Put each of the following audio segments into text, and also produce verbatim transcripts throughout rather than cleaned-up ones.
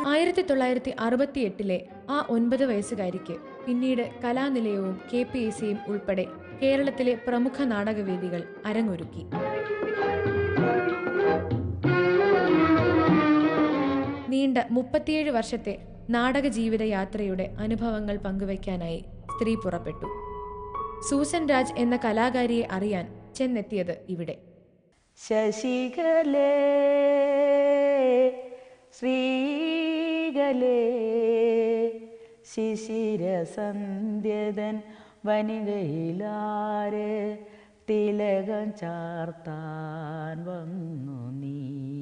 ആയിരത്തി തൊള്ളായിരത്തി അറുപത്തി എട്ടിലെ ആ ഒൻപത് വയസ്സുകാരിക്ക് പിന്നീട് കലാനിലയവും കെ പി എസ് സിയും ഉൾപ്പെടെ കേരളത്തിലെ പ്രമുഖ നാടകവേദികൾ അരങ്ങൊരുക്കി. നീണ്ട മുപ്പത്തിയേഴ് വർഷത്തെ നാടക ജീവിത യാത്രയുടെ അനുഭവങ്ങൾ പങ്കുവയ്ക്കാനായി സ്ത്രീ പുറപ്പെട്ടു. സൂസൻ രാജ് എന്ന കലാകാരിയെ അറിയാൻ ചെന്നെത്തിയത് ഇവിടെ. ശശികലേ ശ്രീകലേ ശിശിരസന്ധ്യതൻ വനികയിലാര് തിലകം ചാർത്താൻ വന്നു നീ.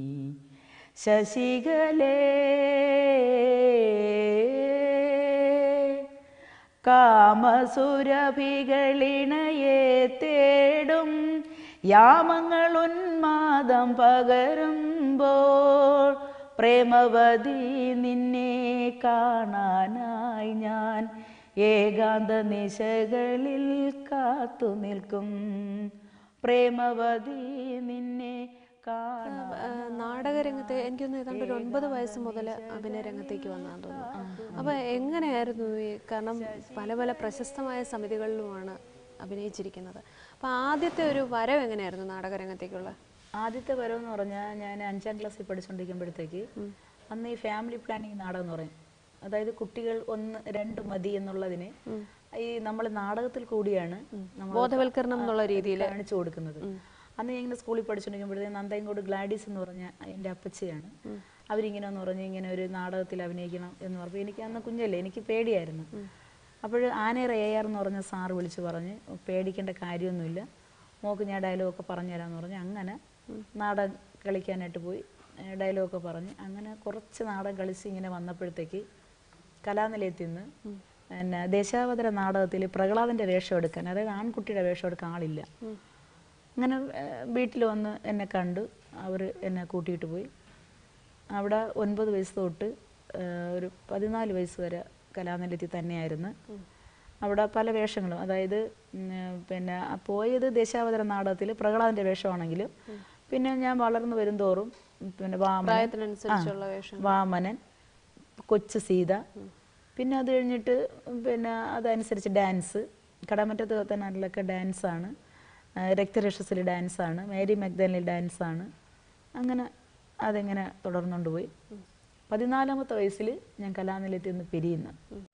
ശശികലേ കാമസുരഭികളിണയെ തേടും യാമങ്ങൾ ഉന്മാദം പകരുമ്പോൾ പ്രേമവതി നിന്നെ കാണാനായി ഞാൻ ഏകാന്ത നിശകളിൽ കാത്തു നിൽക്കും. പ്രേമവതി നിന്നെ നാടകരംഗത്ത് എനിക്കൊന്ന് ഏതാണ്ട് ഒരു ഒൻപത് വയസ്സ് മുതൽ അഭിനയ രംഗത്തേക്ക് വന്നാന്ന് തോന്നുന്നു. അപ്പോൾ എങ്ങനെയായിരുന്നു ഈ, കാരണം പല പല പ്രശസ്തമായ സമിതികളിലുമാണ് അഭിനയിച്ചിരിക്കുന്നത്. അപ്പോൾ ആദ്യത്തെ ഒരു വരവ് എങ്ങനെയായിരുന്നു നാടകരംഗത്തേക്കുള്ള? ആദ്യത്തെ വരവെന്ന് പറഞ്ഞാൽ ഞാൻ അഞ്ചാം ക്ലാസ്സിൽ പഠിച്ചുകൊണ്ടിരിക്കുമ്പോഴത്തേക്ക് അന്ന് ഈ ഫാമിലി പ്ലാനിങ് നാടകം എന്ന് പറയും, അതായത് കുട്ടികൾ ഒന്ന് രണ്ട് മതി എന്നുള്ളതിന് ഈ നമ്മൾ നാടകത്തിൽ കൂടിയാണ് ബോധവൽക്കരണം എന്നുള്ള രീതിയിൽ കാണിച്ചു കൊടുക്കുന്നത്. അന്ന് ഞാൻ ഇങ്ങനെ സ്കൂളിൽ പഠിച്ചുകൊണ്ടിരിക്കുമ്പോഴത്തേക്ക് നന്ദയങ്കോട് ഗ്ലാഡീസ് എന്ന് പറഞ്ഞ എൻ്റെ അപ്പച്ചയാണ്, അവരിങ്ങനെ എന്ന് പറഞ്ഞ് ഇങ്ങനെ ഒരു നാടകത്തിൽ അഭിനയിക്കണം എന്ന് പറഞ്ഞു. എനിക്ക് അന്ന് കുഞ്ഞല്ലേ, എനിക്ക് പേടിയായിരുന്നു. അപ്പോൾ ആനേറ എ ആർ എന്ന് പറഞ്ഞ സാറ് വിളിച്ച് പറഞ്ഞ് പേടിക്കേണ്ട കാര്യമൊന്നുമില്ല, മോക്ക് ഞാൻ ഡയലോഗൊക്കെ പറഞ്ഞുതരാമെന്ന് പറഞ്ഞ് അങ്ങനെ നാടകം കളിക്കാനായിട്ട് പോയി. ഡയലോഗൊക്കെ പറഞ്ഞ് അങ്ങനെ കുറച്ച് നാടകം കളിച്ച് ഇങ്ങനെ വന്നപ്പോഴത്തേക്ക് കലാനിലയത്തിൽ നിന്ന് പിന്നെ ദേശാവതര നാടകത്തിൽ പ്രഹ്ലാദൻ്റെ വേഷം എടുക്കാൻ, അതായത് ആൺകുട്ടിയുടെ വേഷം എടുക്കാൻ ആളില്ല. അങ്ങനെ വീട്ടിൽ വന്ന് എന്നെ കണ്ടു, അവർ എന്നെ കൂട്ടിയിട്ട് പോയി. അവിടെ ഒൻപത് വയസ്സ് തൊട്ട് ഒരു പതിനാല് വയസ്സ് വരെ കലാനിലയത്തിൽ തന്നെയായിരുന്നു. അവിടെ പല വേഷങ്ങളും, അതായത് പിന്നെ പോയത് ദേശാവതര നാടകത്തിൽ പ്രഹ്ലാദൻ്റെ വേഷമാണെങ്കിലും പിന്നെ ഞാൻ വളർന്നു വരും തോറും പിന്നെ വാമനൻ വാമനൻ കൊച്ചു സീത, പിന്നെ അത് കഴിഞ്ഞിട്ട് പിന്നെ അതനുസരിച്ച് ഡാൻസ്, കടമറ്റത്ത് തന്നാട്ടിലൊക്കെ ഡാൻസാണ്, രക്തരക്ഷസിൽ ഡാൻസാണ്, മേരി മഗ്ദലിനിൽ ഡാൻസാണ്. അങ്ങനെ അതെങ്ങനെ തുടർന്നുകൊണ്ട് പോയി. പതിനാലാമത്തെ വയസ്സിൽ ഞാൻ കലാനിലയത്തിൽ നിന്ന് പിരിയുന്നു.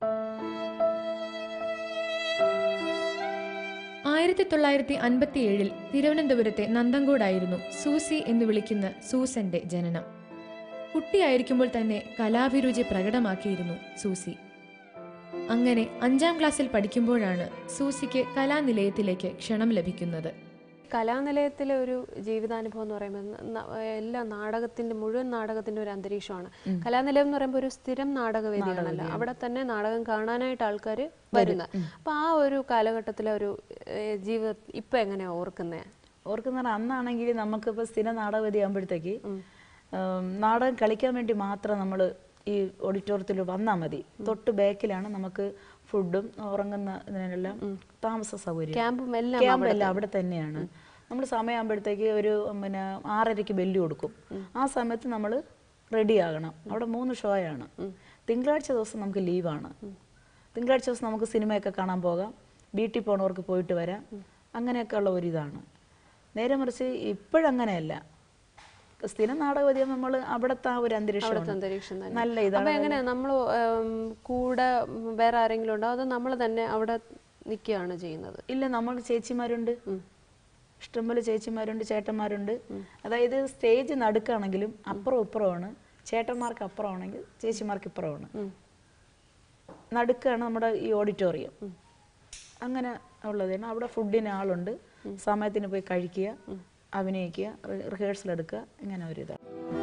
ആയിരത്തി തൊള്ളായിരത്തി അൻപത്തി ഏഴിൽ തിരുവനന്തപുരത്തെ നന്തങ്കോടായിരുന്നു സൂസി എന്ന് വിളിക്കുന്ന സൂസന്റെ ജനനം. കുട്ടിയായിരിക്കുമ്പോൾ തന്നെ കലാഭിരുചി പ്രകടമാക്കിയിരുന്നു സൂസി. അങ്ങനെ അഞ്ചാം ക്ലാസ്സിൽ പഠിക്കുമ്പോഴാണ് സൂസിക്ക് കലാനിലയത്തിലേക്ക് ക്ഷണം ലഭിക്കുന്നത്. കലാനിലയത്തിലെ ഒരു ജീവിതാനുഭവം എന്ന് പറയുമ്പോൾ എല്ലാ നാടകത്തിന്റെ മുഴുവൻ നാടകത്തിന്റെ ഒരു അന്തരീക്ഷമാണ്. കലാനിലയം എന്ന് പറയുമ്പോൾ ഒരു സ്ഥിരം നാടകവേദിയാണല്ലോ, അവിടെ തന്നെ നാടകം കാണാനായിട്ട് ആൾക്കാർ വരുന്ന. അപ്പൊ ആ ഒരു കാലഘട്ടത്തിലെ ഒരു ജീവിതം ഇപ്പൊ എങ്ങനെയാ ഓർക്കുന്നേ? ഓർക്കുന്ന അന്നാണെങ്കിൽ നമുക്കിപ്പോൾ സ്ഥിരം നാടകവേദി ആകുമ്പോഴത്തേക്ക് നാടകം കളിക്കാൻ വേണ്ടി മാത്രം നമ്മൾ ഈ ഓഡിറ്റോറിയത്തിൽ വന്നാൽ മതി. തൊട്ട് ബാക്കിലാണ് നമുക്ക് ഫുഡും ഉറങ്ങുന്നതിനെല്ലാം താമസ സൗകര്യം, ക്യാമ്പും എല്ലാം അവിടെ തന്നെയാണ്. നമ്മൾ സമയമാകുമ്പോഴത്തേക്ക് ഒരു പിന്നെ ആറരയ്ക്ക് ബെല്ല് കൊടുക്കും. ആ സമയത്ത് നമ്മൾ റെഡി ആകണം. അവിടെ മൂന്ന് ഷോയാണ്. തിങ്കളാഴ്ച ദിവസം നമുക്ക് ലീവാണ്. തിങ്കളാഴ്ച ദിവസം നമുക്ക് സിനിമയൊക്കെ കാണാൻ പോകാം, വീട്ടിൽ പോകണവർക്ക് പോയിട്ട് വരാം, അങ്ങനെയൊക്കെ ഉള്ള ഒരിതാണ്. നേരെ മറിച്ച് ഇപ്പോഴങ്ങനെയല്ല. സ്ഥിരം നാടകവേദിയാൽ നമ്മൾ അവിടുത്തെ ആ ഒരു അന്തരീക്ഷം നല്ല ഇതാണ്. എങ്ങനെ നമ്മൾ കൂടെ വേറെ ആരെങ്കിലും ഉണ്ടോ അതോ നമ്മൾ തന്നെ അവിടെ നിൽക്കുകയാണ് ചെയ്യുന്നത്? ഇല്ല, നമ്മൾ ചേച്ചിമാരുണ്ട്, ഇഷ്ടംപോലെ ചേച്ചിമാരുണ്ട്, ചേട്ടന്മാരുണ്ട്. അതായത് സ്റ്റേജ് നടുക്കാണെങ്കിലും അപ്പുറം ഇപ്പുറമാണ്. ചേട്ടന്മാർക്ക് അപ്പുറമാണെങ്കിൽ ചേച്ചിമാർക്ക് ഇപ്പുറമാണ്. നടുക്കാണ് നമ്മുടെ ഈ ഓഡിറ്റോറിയം. അങ്ങനെ ഉള്ളതാണ്. അവിടെ ഫുഡിന് ആളുണ്ട്, സമയത്തിന് പോയി കഴിക്കുക, അഭിനയിക്കുക, റിഹേഴ്സൽ എടുക്കുക, ഇങ്ങനെ ഒരിതാണ്.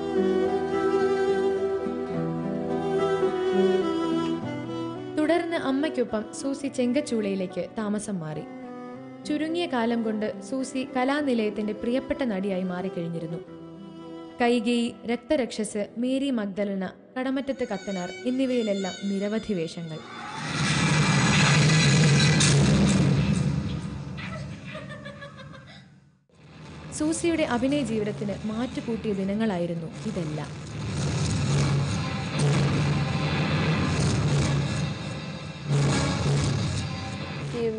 തുടർന്ന് അമ്മയ്ക്കൊപ്പം സൂസി ചെങ്കച്ചൂളയിലേക്ക് താമസം മാറി. ചുരുങ്ങിയ കാലം കൊണ്ട് സൂസി കലാനിലയത്തിന്റെ പ്രിയപ്പെട്ട നടിയായി മാറിക്കഴിഞ്ഞിരുന്നു. കൈകേയി, രക്തരക്ഷസ്, മേരി മഗ്ദലന, കടമറ്റത്ത് കത്തനാർ എന്നിവയിലെല്ലാം നിരവധി വേഷങ്ങൾ. സൂസിയുടെ അഭിനയ ജീവിതത്തിന് മാറ്റുകൂട്ടിയ ദിനങ്ങളായിരുന്നു ഇതെല്ലാം.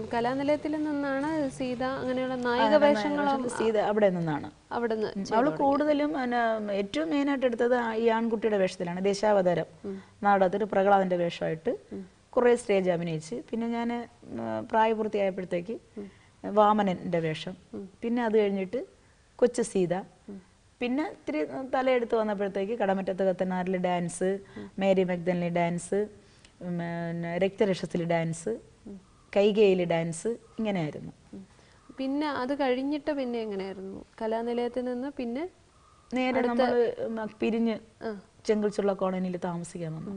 കലാനിലയത്തിൽ നിന്നാണ് സീത അങ്ങനെയുള്ള നായിക വേഷങ്ങളും സീത അവിടെ നിന്നാണ്. അവിടുന്ന് അവള് കൂടുതലും പിന്നെ ഏറ്റവും മെയിനായിട്ട് എടുത്തത് ഈ ആൺകുട്ടിയുടെ വേഷത്തിലാണ്. ദേശാവതാരം നാടകത്തിൽ പ്രഹ്ലാദന്റെ വേഷമായിട്ട് കുറേ സ്റ്റേജ് അഭിനയിച്ച്, പിന്നെ ഞാൻ പ്രായപൂർത്തിയായപ്പോഴത്തേക്ക് വാമനന്റെ വേഷം, പിന്നെ അത് കഴിഞ്ഞിട്ട് കൊച്ചു സീത, പിന്നെ ഇത്തിരി തലയെടുത്ത് വന്നപ്പോഴത്തേക്ക് കടമറ്റത്ത് കത്തനാറിൽ ഡാൻസ്, മേരി മഗ്ദലിനി ഡാൻസ്, പിന്നെ രക്തരക്ഷസിൽ ഡാൻസ്, കൈകയിൽ ഡാൻസ്, ഇങ്ങനെയായിരുന്നു. പിന്നെ അത് കഴിഞ്ഞിട്ട് പിന്നെ എങ്ങനെയായിരുന്നു കലാനിലയത്തിൽ നിന്ന് പിന്നെ നേരെ നമ്മൾ പിരിഞ്ഞ് ചെങ്കൽച്ചുള്ള കോളനിയിൽ താമസിക്കാൻ വന്നു.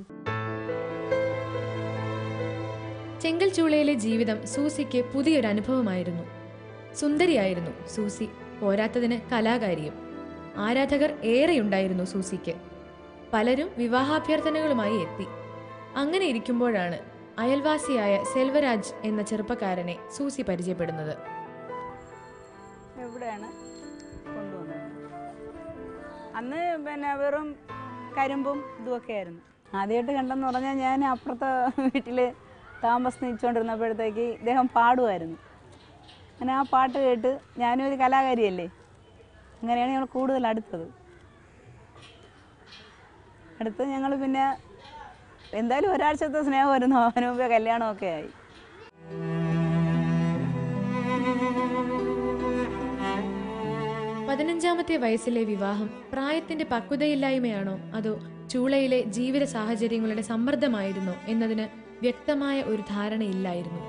ചെങ്കൽച്ചൂളയിലെ ജീവിതം സൂസിക്ക് പുതിയൊരു അനുഭവമായിരുന്നു. സുന്ദരിയായിരുന്നു സൂസി, പോരാത്തതിന് കലാകാരിയും. ആരാധകർ ഏറെയുണ്ടായിരുന്നു സൂസിക്ക്. പലരും വിവാഹാഭ്യർത്ഥനകളുമായി എത്തി. അങ്ങനെ ഇരിക്കുമ്പോഴാണ് അയൽവാസിയായ സെൽവരാജ് എന്ന ചെറുപ്പക്കാരനെ സൂസി പരിചയപ്പെടുന്നത്. എവിടെയാണ് കൊണ്ടുവന്നത്? അന്ന് പിന്നെ വെറും കരിമ്പും ഇതുമൊക്കെ ആയിരുന്നു. ആദ്യമായിട്ട് കണ്ടെന്ന് പറഞ്ഞാൽ ഞാൻ അപ്പുറത്തെ വീട്ടിൽ താമസിച്ചുകൊണ്ടിരുന്നപ്പോഴത്തേക്ക് ഇദ്ദേഹം പാടുമായിരുന്നു. അങ്ങനെ ആ പാട്ട് കേട്ട്, ഞാനും ഒരു കലാകാരിയല്ലേ, അങ്ങനെയാണ് ഞങ്ങൾ കൂടുതൽ അടുത്തത്. അടുത്ത് ഞങ്ങൾ പിന്നെ എന്തായാലും ഒരാഴ്ചത്തെ സ്നേഹമായിരുന്നു. അവന് മുമ്പേ കല്യാണമൊക്കെ ആയി. പതിനഞ്ചാമത്തെ വയസ്സിലെ വിവാഹം പ്രായത്തിന്റെ പക്വതയില്ലായ്മയാണോ അതോ ചൂളയിലെ ജീവിത സാഹചര്യങ്ങളുടെ സമ്മർദ്ദമായിരുന്നോ എന്നതിന് വ്യക്തമായ ഒരു ധാരണയില്ലായിരുന്നു.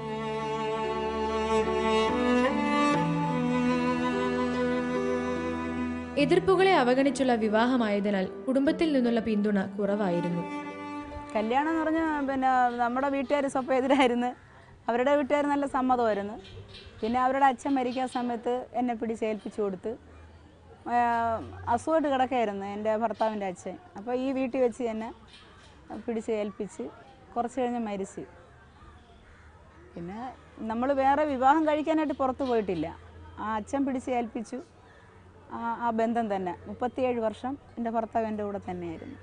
എതിർപ്പുകളെ അവഗണിച്ചുള്ള വിവാഹമായതിനാൽ കുടുംബത്തിൽ നിന്നുള്ള പിന്തുണ കുറവായിരുന്നു. കല്യാണം എന്ന് പറഞ്ഞാൽ പിന്നെ നമ്മുടെ വീട്ടുകാർ സ്വപ്പം എതിരായിരുന്നു, അവരുടെ വീട്ടുകാർ നല്ല സമ്മതമായിരുന്നു. പിന്നെ അവരുടെ അച്ഛൻ മരിക്കാൻ സമയത്ത് എന്നെ പിടിച്ച് ഏൽപ്പിച്ചു കൊടുത്ത്, അസുഖമായിട്ട് കിടക്കുകയായിരുന്നു എൻ്റെ ഭർത്താവിൻ്റെ അച്ഛൻ. അപ്പോൾ ഈ വീട്ടിൽ വെച്ച് എന്നെ പിടിച്ച് ഏൽപ്പിച്ച് കുറച്ച് കഴിഞ്ഞ് മരിച്ച്. പിന്നെ നമ്മൾ വേറെ വിവാഹം കഴിക്കാനായിട്ട് പുറത്ത് പോയിട്ടില്ല. ആ അച്ഛൻ പിടിച്ച് ഏൽപ്പിച്ചു, ആ ആ ബന്ധം തന്നെ മുപ്പത്തിയേഴ് വർഷം എൻ്റെ ഭർത്താവ് എൻ്റെ കൂടെ തന്നെയായിരുന്നു.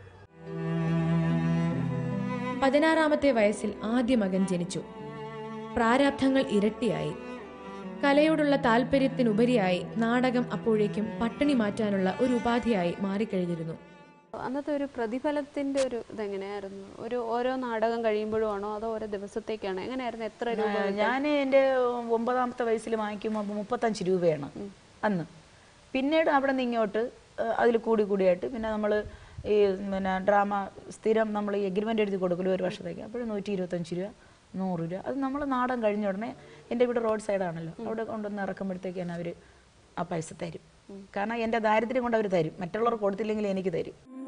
പതിനാറാമത്തെ വയസ്സിൽ ആദ്യ മകൻ ജനിച്ചു. പ്രാരാബ്ധങ്ങൾ ഇരട്ടിയായി. കലയോടുള്ള താല്പര്യത്തിനുപരിയായി നാടകം അപ്പോഴേക്കും പട്ടിണി മാറ്റാനുള്ള ഒരു ഉപാധിയായി മാറിക്കഴിഞ്ഞിരുന്നു. അന്നത്തെ ഒരു പ്രതിഫലത്തിന്റെ ഒരു ഇതെങ്ങനെയായിരുന്നു? ഒരു ഓരോ നാടകം കഴിയുമ്പോഴും ആണോ അതോ ഓരോ ദിവസത്തേക്കാണോ, എങ്ങനെയായിരുന്നു? എത്ര രൂപ? ഞാൻ എൻ്റെ ഒമ്പതാമത്തെ വയസ്സിൽ വാങ്ങിക്കുമ്പോൾ മുപ്പത്തഞ്ച് രൂപയാണ് അന്ന്. പിന്നീട് അവിടെ നിന്ന് ഇങ്ങോട്ട് അതിൽ കൂടി കൂടിയായിട്ട് പിന്നെ നമ്മൾ ഈ പിന്നെ ഡ്രാമ സ്ഥിരം നമ്മൾ ഈ എഗ്രിമെൻ്റ് എഴുതി കൊടുക്കലും ഒരു വർഷത്തേക്ക്, അപ്പോഴും നൂറ്റി ഇരുപത്തഞ്ച് രൂപ, നൂറ് രൂപ. അത് നമ്മൾ നാടൻ കഴിഞ്ഞ ഉടനെ, എൻ്റെ വീട് റോഡ് സൈഡാണല്ലോ, അവിടെ കൊണ്ടുവന്ന് ഇറക്കുമ്പോഴത്തേക്കാണ് അവർ ആ പൈസ തരും. കാരണം എൻ്റെ ദാരിദ്ര്യം കൊണ്ട് അവർ തരും, മറ്റുള്ളവർ കൊടുത്തില്ലെങ്കിൽ എനിക്ക് തരും.